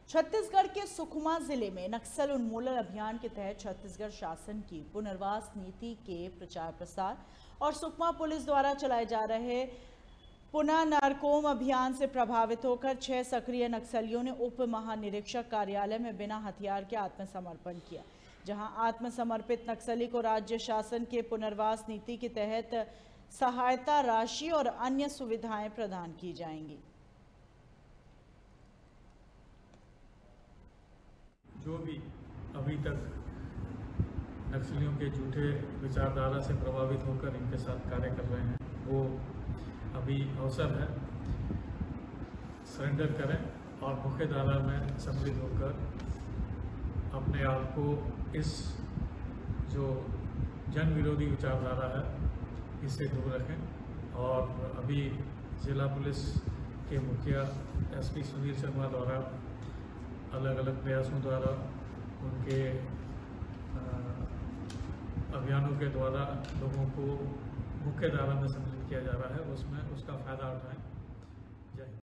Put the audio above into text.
छत्तीसगढ़ के सुकमा जिले में नक्सल उन्मूलन अभियान के तहत छत्तीसगढ़ शासन की पुनर्वास नीति के प्रचार प्रसार और सुकमा पुलिस द्वारा चलाए जा रहे पुनः नारकोम अभियान से प्रभावित होकर 6 सक्रिय नक्सलियों ने उप महानिरीक्षक कार्यालय में बिना हथियार के आत्मसमर्पण किया, जहां आत्मसमर्पित नक्सली को राज्य शासन के पुनर्वास नीति के तहत सहायता राशि और अन्य सुविधाएं प्रदान की जाएंगी। जो भी अभी तक नक्सलियों के झूठे विचारधारा से प्रभावित होकर इनके साथ कार्य कर रहे हैं, वो अभी अवसर है, सरेंडर करें और मुख्यधारा में सम्मिलित होकर अपने आप को इस जो जन विरोधी विचारधारा है इससे दूर रखें। और अभी जिला पुलिस के मुखिया एसपी सुनील शर्मा द्वारा अलग अलग प्रयासों द्वारा उनके अभियानों के द्वारा लोगों को मुख्य धारा में सम्मिलित किया जा रहा है, उसमें उसका फायदा उठाएं। जय हिंद।